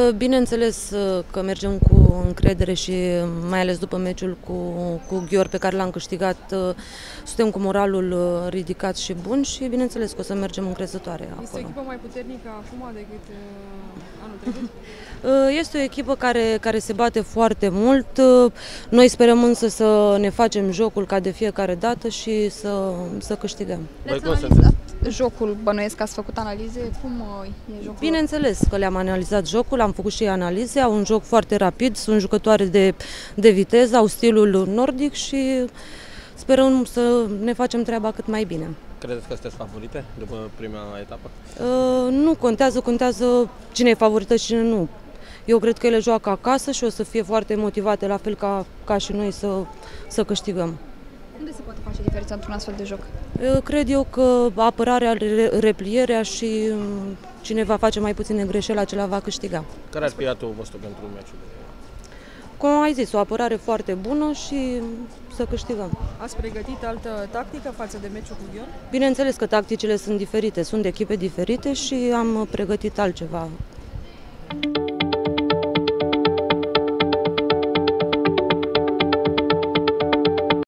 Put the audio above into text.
Bineînțeles că mergem cu încredere și mai ales după meciul cu Ghior pe care l-am câștigat, suntem cu moralul ridicat și bun și bineînțeles că o să mergem încrezătoare acolo. Este o echipă mai puternică acum decât anul trecut? Este o echipă care se bate foarte mult. Noi sperăm însă să ne facem jocul ca de fiecare dată și să câștigăm. Le-ați analizat jocul, bănuiesc că ați făcut analize? Cum e jocul? Bineînțeles că le-am analizat jocul, am făcut și analize, au un joc foarte rapid, sunt jucătoare de viteză, au stilul nordic și sperăm să ne facem treaba cât mai bine. Credeți că sunteți favorite după prima etapă? Nu contează cine e favorită și cine nu. Eu cred că ele joacă acasă și o să fie foarte motivate, la fel ca și noi, să câștigăm. Unde se poate face diferența într-un astfel de joc? Cred eu că apărarea, replierea și cine va face mai puține greșeli, acela va câștiga. Care ar fi atul vostru pentru meciul? Cum ai zis, o apărare foarte bună și să câștigăm. Ați pregătit altă tactică față de meciul cu Ghior? Bineînțeles că tacticile sunt diferite, sunt echipe diferite și am pregătit altceva.